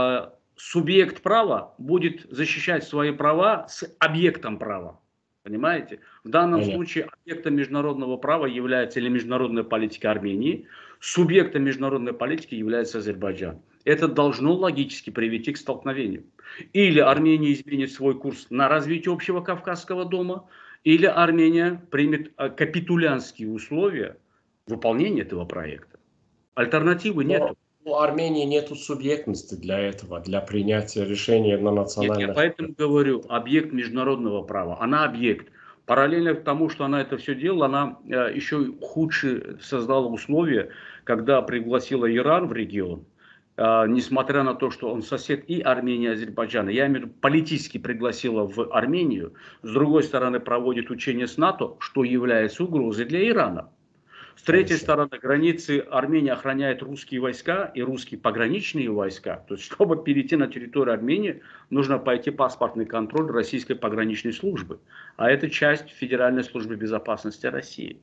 субъект права будет защищать свои права с объектом права. Понимаете? В данном случае объектом международного права является или международная политика Армении, субъектом международной политики является Азербайджан. Это должно логически привести к столкновению. Или Армения изменит свой курс на развитие общего Кавказского дома, или Армения примет капитулянские условия выполнения этого проекта. Альтернативы нет. У Армении нет субъектности для этого, для принятия решения на национальном. Нет, я поэтому говорю, объект международного права. Она объект. Параллельно к тому, что она это все делала, она еще худше создала условия, когда пригласила Иран в регион. Несмотря на то, что он сосед и Армении, и Азербайджана, я имею в виду, политически пригласила в Армению, с другой стороны проводит учения с НАТО, что является угрозой для Ирана. С третьей стороны границы Армении охраняют русские войска и русские пограничные войска. То есть, чтобы перейти на территорию Армении, нужно пройти паспортный контроль российской пограничной службы. А это часть Федеральной службы безопасности России.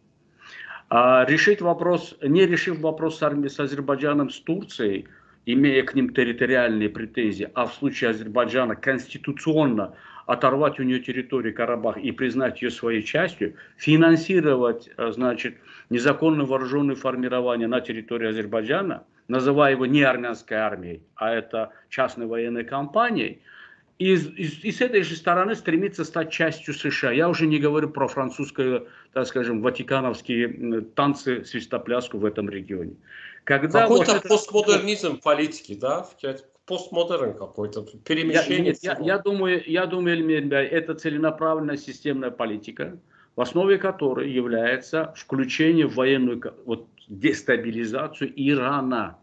Решить вопрос, не решив вопрос с Азербайджаном, с Турцией, имея к ним территориальные претензии, а в случае Азербайджана конституционно оторвать у нее территорию Карабах и признать ее своей частью, финансировать, значит, незаконно вооруженные формирования на территории Азербайджана, называя его не армянской армией, а это частной военной компанией, и с этой же стороны стремится стать частью США. Я уже не говорю про французские, так скажем, ватикановские танцы, свистопляску в этом регионе. Какой-то постмодернизм политики, да? Постмодерн какой-то, перемещение. Я думаю, это целенаправленная системная политика, в основе которой является включение в военную дестабилизацию Ирана.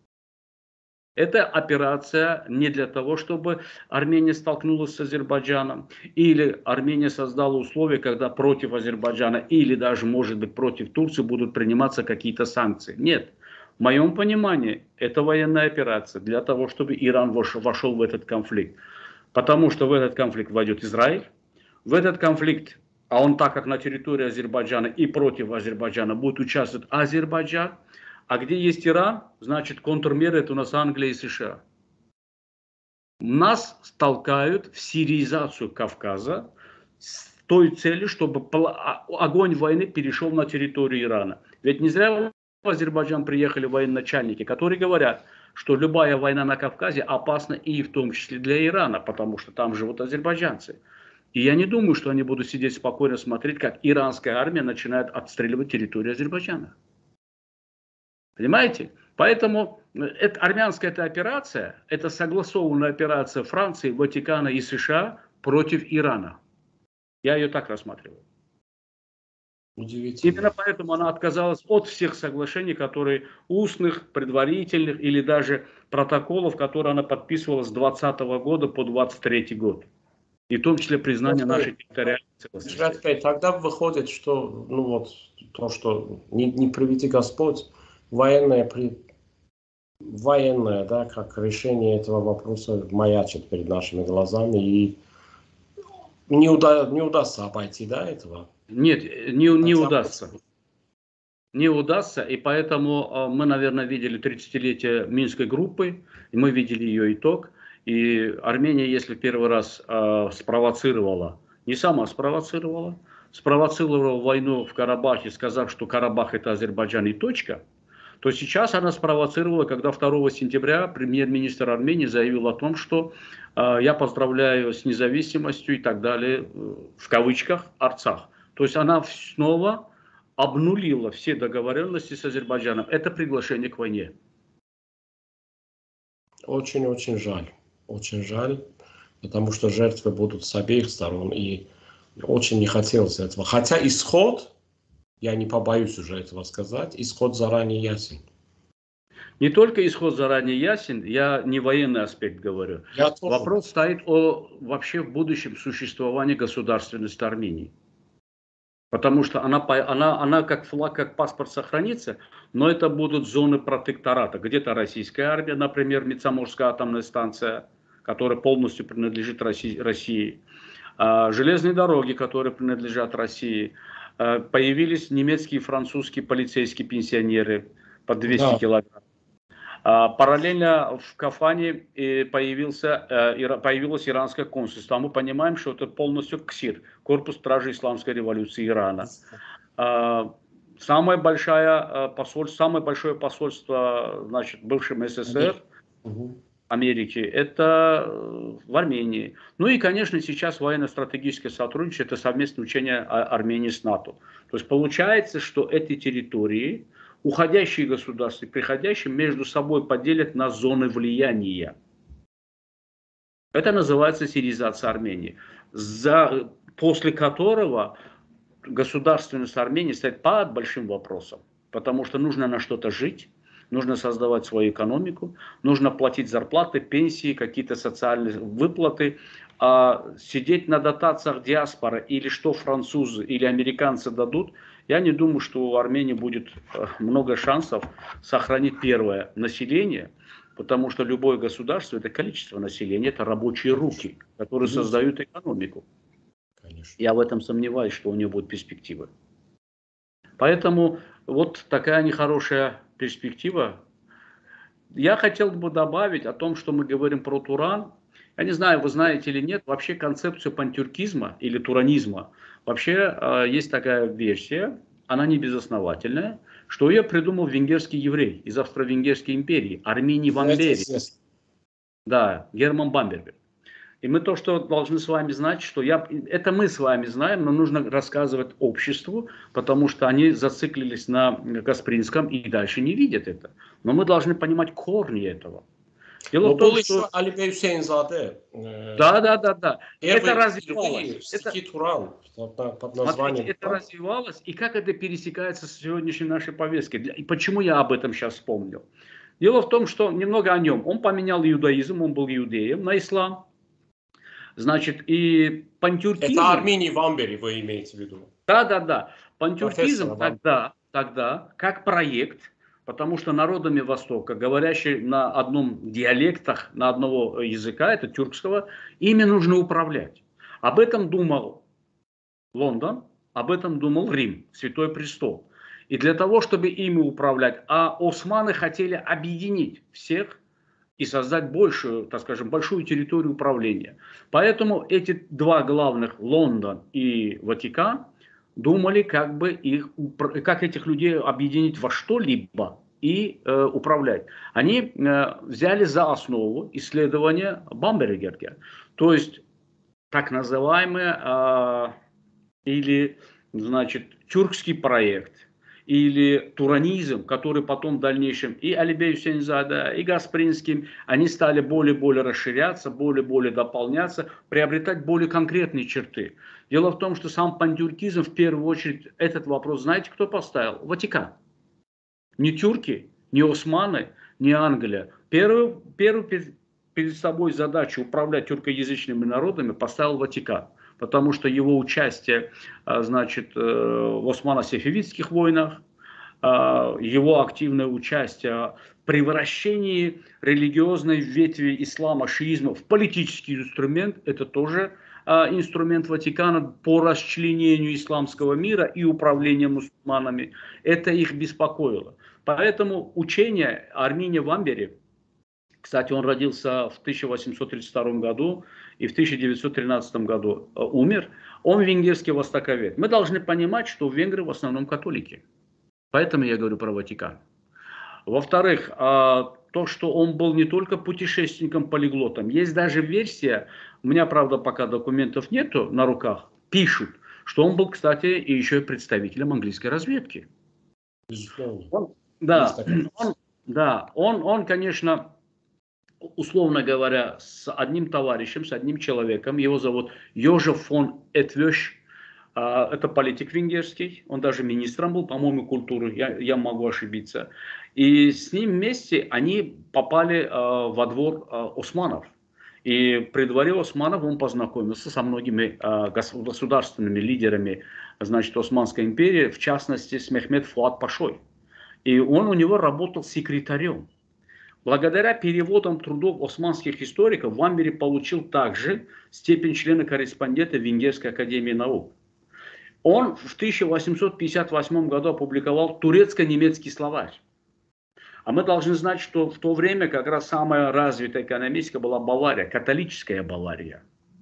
Это операция не для того, чтобы Армения столкнулась с Азербайджаном, или Армения создала условия, когда против Азербайджана, или даже, может быть, против Турции будут приниматься какие-то санкции. Нет. В моем понимании, это военная операция для того, чтобы Иран вошел в этот конфликт. Потому что в этот конфликт войдет Израиль. В этот конфликт, а он так как на территории Азербайджана и против Азербайджана, будет участвовать Азербайджан. А где есть Иран, значит контрмеры это у нас Англия и США. Нас толкают в сирийзацию Кавказа с той целью, чтобы огонь войны перешел на территорию Ирана. Ведь не зря в Азербайджан приехали военачальники, которые говорят, что любая война на Кавказе опасна и в том числе для Ирана, потому что там живут азербайджанцы. И я не думаю, что они будут сидеть спокойно смотреть, как иранская армия начинает отстреливать территорию Азербайджана. Понимаете? Поэтому армянская операция, это согласованная операция Франции, Ватикана и США против Ирана. Я ее так рассматриваю. Именно поэтому она отказалась от всех соглашений, которые устных, предварительных или даже протоколов, которые она подписывала с 2020 года по 2023 год. И в том числе признание нашей территориальной целостности. Тогда выходит, что то, что не приведи Господь, военное, да, как решение этого вопроса маячит перед нашими глазами, и не удастся обойти, да, этого? Нет, не удастся. Не удастся, и поэтому мы, наверное, видели 30-летие Минской группы, и мы видели ее итог. И Армения, если в первый раз спровоцировала, не сама спровоцировала войну в Карабахе, сказав, что Карабах это Азербайджан и точка, то сейчас она спровоцировала, когда 2 сентября премьер-министр Армении заявил о том, что я поздравляю с независимостью и так далее, в кавычках, Арцах. То есть она снова обнулила все договоренности с Азербайджаном. Это приглашение к войне. Очень-очень жаль. Очень жаль, потому что жертвы будут с обеих сторон. И очень не хотелось этого. Хотя исход, я не побоюсь уже этого сказать, исход заранее ясен. Не только исход заранее ясен, я не военный аспект говорю. Вопрос стоит о вообще в будущем существовании государственности Армении. Потому что она как флаг, как паспорт сохранится, но это будут зоны протектората. Где-то российская армия, например, Мицаморская атомная станция, которая полностью принадлежит России. Железные дороги, которые принадлежат России. Появились немецкие и французские полицейские пенсионеры по 200 килограмм. Параллельно в Кафане появилось иранское консульство. Мы понимаем, что это полностью КСИР, Корпус стражей Исламской революции Ирана. Самое большое посольство, значит, бывшем СССР, Америки, это в Армении. Ну и, конечно, сейчас военно-стратегическое сотрудничество, это совместное учение Армении с НАТО. То есть получается, что эти территории, уходящие государства и приходящие, между собой поделят на зоны влияния. Это называется сиризация Армении, после которого государственность Армении стоит под большим вопросом, потому что нужно на что-то жить, нужно создавать свою экономику, нужно платить зарплаты, пенсии, какие-то социальные выплаты, а сидеть на дотациях диаспоры или что французы или американцы дадут, я не думаю, что у Армении будет много шансов сохранить первое население, потому что любое государство – это количество населения, это рабочие руки, которые создают экономику. Конечно. Я в этом сомневаюсь, что у нее будут перспективы. Поэтому вот такая нехорошая перспектива. Я хотел бы добавить о том, что мы говорим про Туран. Я не знаю, вы знаете или нет, вообще концепцию пантюркизма или туранизма. Вообще есть такая версия, она не безосновательная, что ее придумал венгерский еврей из Австро-Венгерской империи, Армений Вамбери. Да, Герман Бамберг. И мы то, что должны с вами знать, что это мы с вами знаем, но нужно рассказывать обществу, потому что они зациклились на Каспринском и дальше не видят это. Но мы должны понимать корни этого. Дело в том, что Алибей Хусейнзаде. Да. Это развивалось. Под названием. Это развивалось, и как это пересекается с сегодняшней нашей повесткой. И почему я об этом сейчас вспомнил? Дело в том, что немного о нем. Он поменял иудаизм, он был иудеем, на ислам. Значит, и пантюркизм... Это Армений Вамбери вы имеете в виду? Да. Пантюркизм тогда, как проект, потому что народами Востока, говорящие на одном диалектах, на одного языка, это тюркского, ими нужно управлять. Об этом думал Лондон, об этом думал Рим, Святой Престол. И для того, чтобы ими управлять, османы хотели объединить всех и создать большую, так скажем, большую территорию управления. Поэтому эти два главных, Лондон и Ватикан, думали, как этих людей объединить во что-либо и управлять. Они взяли за основу исследования Бамбергера, то есть так называемый или, значит, тюркский проект, или туранизм, который потом в дальнейшем и Алибей Хусейнзаде, и Каспринским, они стали более расширяться, более дополняться, приобретать более конкретные черты. Дело в том, что сам пантюркизм, в первую очередь, этот вопрос, знаете, кто поставил? Ватикан. Не тюрки, не османы, не Англия. Первую перед собой задачу управлять тюркоязычными народами поставил Ватикан. Потому что его участие, значит, в османо-сефевидских войнах, его активное участие в превращении религиозной ветви ислама, шиизма в политический инструмент, это тоже инструмент Ватикана по расчленению исламского мира и управлению мусульманами. Это их беспокоило. Поэтому учение Армении Вамбери, кстати, он родился в 1832 году и в 1913 году умер. Он венгерский востоковед. Мы должны понимать, что венгры в основном католики. Поэтому я говорю про Ватикан. Во-вторых, то, что он был не только путешественником-полиглотом. Есть даже версия, у меня, правда, пока документов нету на руках, пишут, что он был, кстати, и еще и представителем английской разведки. Безусловно. Он, конечно... условно говоря, с одним товарищем, с одним человеком, его зовут Йожеф фон Этвеш, это политик венгерский, он даже министром был, по-моему, культуры, я могу ошибиться. И с ним вместе они попали во двор османов. И при дворе Османов он познакомился со многими государственными лидерами, значит, Османской империи, в частности, с Мехмед Фуад Пашой. И он у него работал секретарем. Благодаря переводам трудов османских историков Вамбери получил также степень члена-корреспондента Венгерской академии наук. Он в 1858 году опубликовал турецко-немецкий словарь. А мы должны знать, что в то время как раз самая развитая экономическая была Бавария, католическая Бавария.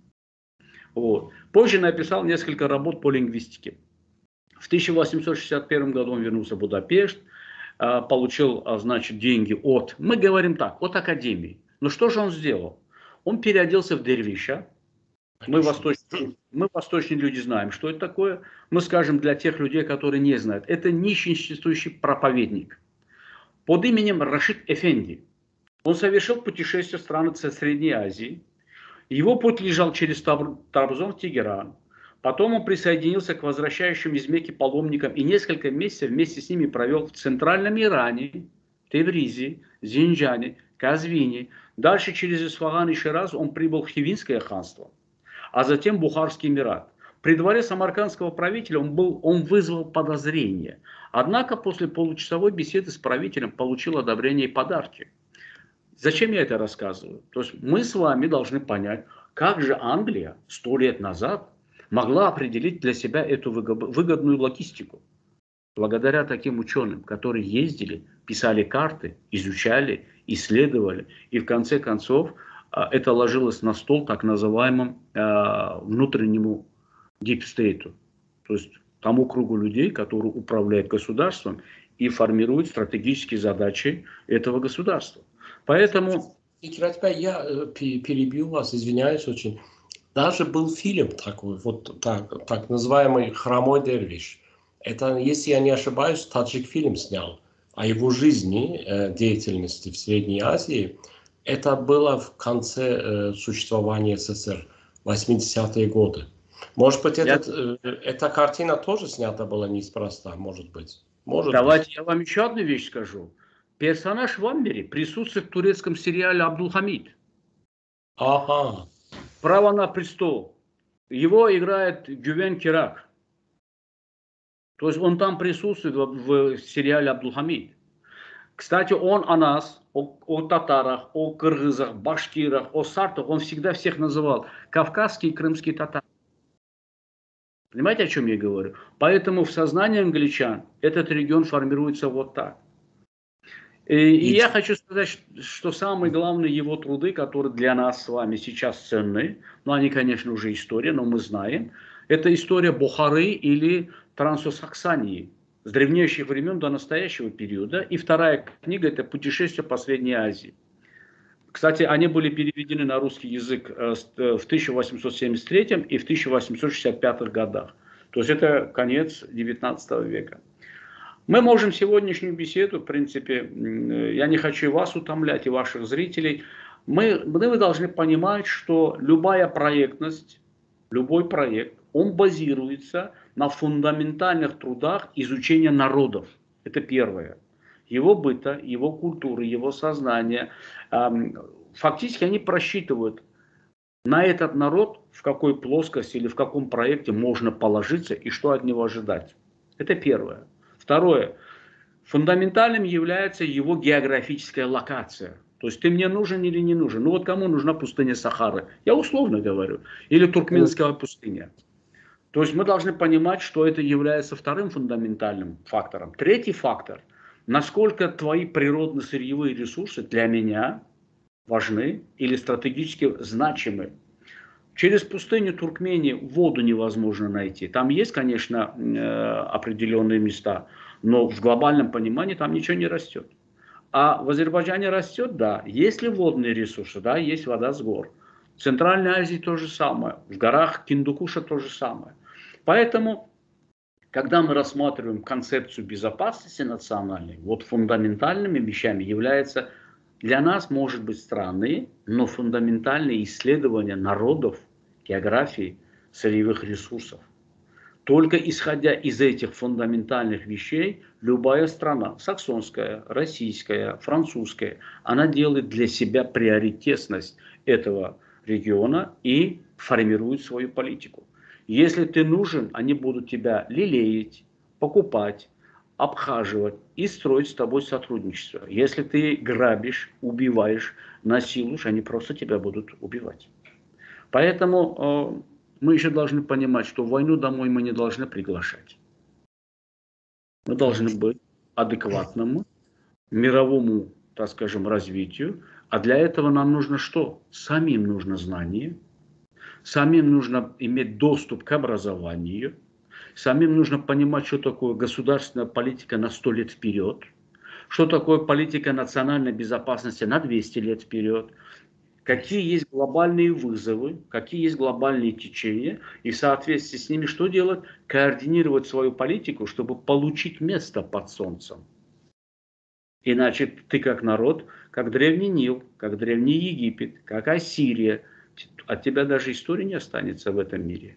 Вот. Позже написал несколько работ по лингвистике. В 1861 году он вернулся в Будапешт, получил, значит, деньги от, мы говорим так, от академии. Но что же он сделал? Он переоделся в дервиша. Мы восточные люди знаем, что это такое. Мы скажем для тех людей, которые не знают. Это нищенствующий проповедник под именем Рашид Эфенди. Он совершил путешествие в страны Средней Азии. Его путь лежал через Трабзон в Тегеран. Потом он присоединился к возвращающим из Мекки паломникам и несколько месяцев вместе с ними провел в Центральном Иране, Тебризе, Зинджане, Казвине. Дальше через Исфаган и Шираз он прибыл в Хивинское ханство, а затем в Бухарский Эмират. При дворе самаркандского правителя он вызвал подозрения. Однако после получасовой беседы с правителем получил одобрение и подарки. Зачем я это рассказываю? То есть мы с вами должны понять, как же Англия 100 лет назад могла определить для себя эту выгодную логистику. Благодаря таким ученым, которые ездили, писали карты, изучали, исследовали. И в конце концов это ложилось на стол так называемому внутреннему дипстейту. То есть тому кругу людей, которые управляют государством и формируют стратегические задачи этого государства. Поэтому... Я перебью вас, извиняюсь очень. Даже был фильм такой, вот так называемый «Хромой Дервиш». Это, если я не ошибаюсь, таджик-фильм снял о его жизни, деятельности в Средней Азии. Это было в конце существования СССР, 80-е годы. Может быть, эта картина тоже снята была неспроста, может быть. Давайте я вам еще одну вещь скажу. Персонаж Вамбери присутствует в турецком сериале «Абдулхамид». Ага. «Право на престол». Его играет Гювен Кирак. То есть он там присутствует в сериале «Абдулхамид». Кстати, он о нас, о татарах, о кыргызах, башкирах, о сартах, он всегда всех называл кавказские и крымские татары. Понимаете, о чем я говорю? Поэтому в сознании англичан этот регион формируется вот так. И я хочу сказать, что самые главные его труды, которые для нас с вами сейчас ценны, но они, конечно, уже история, но мы знаем, это история Бухары или Трансосаксании с древнейших времен до настоящего периода. И вторая книга – это «Путешествие по Средней Азии». Кстати, они были переведены на русский язык в 1873 и в 1865 годах. То есть это конец 19 века. Мы можем сегодняшнюю беседу, в принципе, я не хочу и вас утомлять, и ваших зрителей. Мы должны понимать, что любая проектность, любой проект, он базируется на фундаментальных трудах изучения народов. Это первое. Его быта, его культуры, его сознания. Фактически они просчитывают на этот народ, в какой плоскости или в каком проекте можно положиться и что от него ожидать. Это первое. Второе. Фундаментальным является его географическая локация. То есть ты мне нужен или не нужен. Ну вот кому нужна пустыня Сахары? Я условно говорю. Или Туркменская пустыня. То есть мы должны понимать, что это является вторым фундаментальным фактором. Третий фактор. Насколько твои природно-сырьевые ресурсы для меня важны или стратегически значимы. Через пустыню Туркмении воду невозможно найти. Там есть, конечно, определенные места, но в глобальном понимании там ничего не растет. А в Азербайджане растет, да, есть ли водные ресурсы, да, есть вода с гор. В Центральной Азии то же самое, в горах Киндукуша то же самое. Поэтому, когда мы рассматриваем концепцию безопасности национальной, вот фундаментальными вещами является, для нас, может быть, странные, но фундаментальные исследования народов, географии, сырьевых ресурсов. Только исходя из этих фундаментальных вещей, любая страна, саксонская, российская, французская, она делает для себя приоритетность этого региона и формируют свою политику. Если ты нужен, они будут тебя лелеять, покупать, обхаживать и строить с тобой сотрудничество. Если ты грабишь, убиваешь, насилуешь, они просто тебя будут убивать. Поэтому мы еще должны понимать, что войну домой мы не должны приглашать. Мы должны быть адекватному мировому, так скажем, развитию. А для этого нам нужно что? Самим нужно знание, самим нужно иметь доступ к образованию, самим нужно понимать, что такое государственная политика на 100 лет вперед, что такое политика национальной безопасности на 200 лет вперед, какие есть глобальные вызовы, какие есть глобальные течения, и в соответствии с ними что делать? Координировать свою политику, чтобы получить место под солнцем. Иначе ты как народ, как древний Нил, как древний Египет, как Ассирия, от тебя даже истории не останется в этом мире.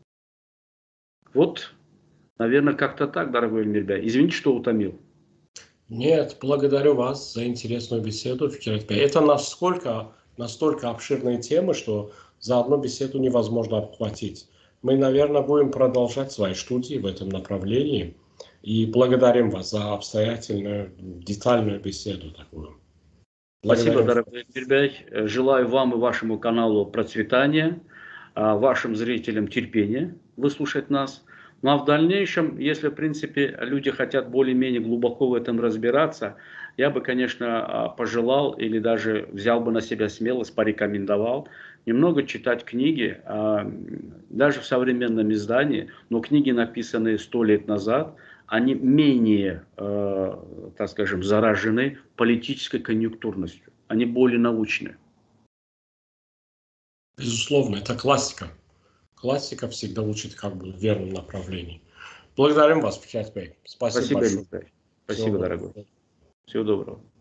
Вот, наверное, как-то так, дорогой Эльмирбей. Извините, что утомил. Нет, благодарю вас за интересную беседу, Фикиратбей. Это настолько обширные темы, что за одну беседу невозможно обхватить. Мы, наверное, будем продолжать свои студии в этом направлении. И благодарим вас за обстоятельную, детальную беседу такую. Спасибо, дорогой Эльмирбей. Желаю вам и вашему каналу процветания, вашим зрителям терпения выслушать нас. Ну а в дальнейшем, если, в принципе, люди хотят более-менее глубоко в этом разбираться, я бы, конечно, пожелал или даже взял бы на себя смелость, порекомендовал немного читать книги, даже в современном издании, но книги, написанные 100 лет назад, они менее, так скажем, заражены политической конъюнктурностью, они более научные. Безусловно, это классика. Классика всегда учит как бы в верном направлении. Благодарим вас, Фикиратбей. Спасибо большое. Спасибо, дорогой. Всего доброго.